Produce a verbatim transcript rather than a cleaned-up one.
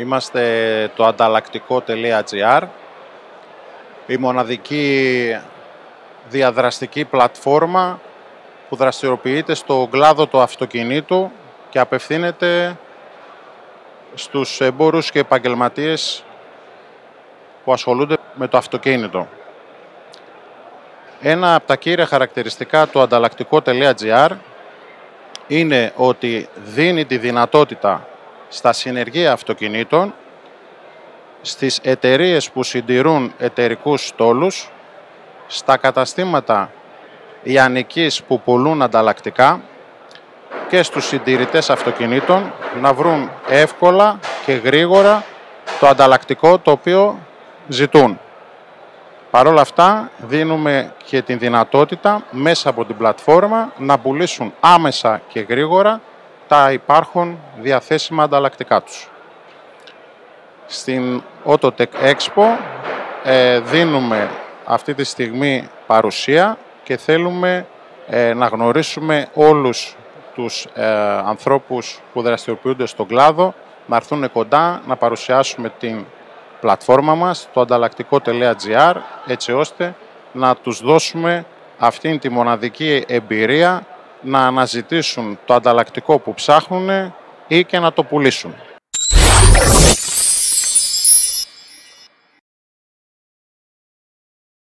Είμαστε το ανταλλακτικό.gr, η μοναδική διαδραστική πλατφόρμα που δραστηριοποιείται στον κλάδο του αυτοκινήτου και απευθύνεται στους εμπόρους και επαγγελματίες που ασχολούνται με το αυτοκίνητο. Ένα από τα κύρια χαρακτηριστικά του ανταλλακτικό.gr είναι ότι δίνει τη δυνατότητα στα συνεργεία αυτοκινήτων, στις εταιρείες που συντηρούν εταιρικούς στόλους, στα καταστήματα ιανικής που πουλούν ανταλλακτικά και στους συντηρητές αυτοκινήτων να βρουν εύκολα και γρήγορα το ανταλλακτικό το οποίο ζητούν. Παρ' όλα αυτά δίνουμε και την δυνατότητα μέσα από την πλατφόρμα να πουλήσουν άμεσα και γρήγορα τα υπάρχον διαθέσιμα ανταλλακτικά τους. Στην Autotech Expo ε, δίνουμε αυτή τη στιγμή παρουσία και θέλουμε ε, να γνωρίσουμε όλους τους ε, ανθρώπους που δραστηριοποιούνται στον κλάδο να έρθουν κοντά, να παρουσιάσουμε την πλατφόρμα μας, το ανταλλακτικό.gr, έτσι ώστε να τους δώσουμε αυτήν τη μοναδική εμπειρία να αναζητήσουν το ανταλλακτικό που ψάχνουν ή και να το πουλήσουν.